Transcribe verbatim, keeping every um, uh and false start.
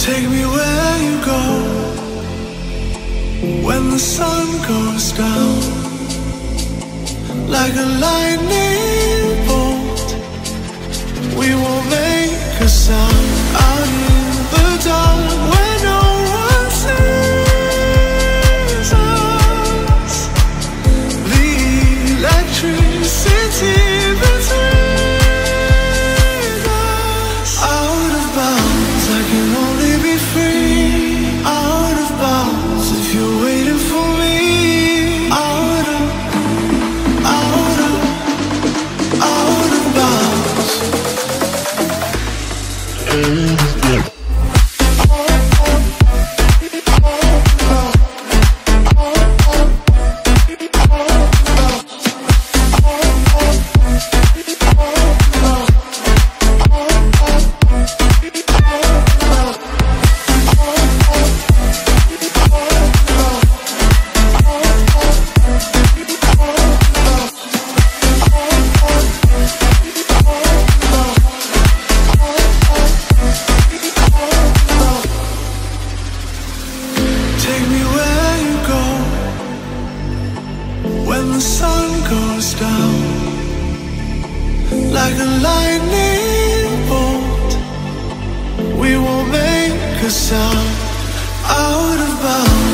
Take me where you go when the sun goes down, like a lightning bolt. We won't make a sound out in the dark where no one sees us. The electricity between us. Out of bounds, I can only be free. Out of bounds, if you're waiting for me. Out of, out of, out of bounds. Take me where you go when the sun goes down, like a lightning bolt. We won't make a sound. Out of bounds.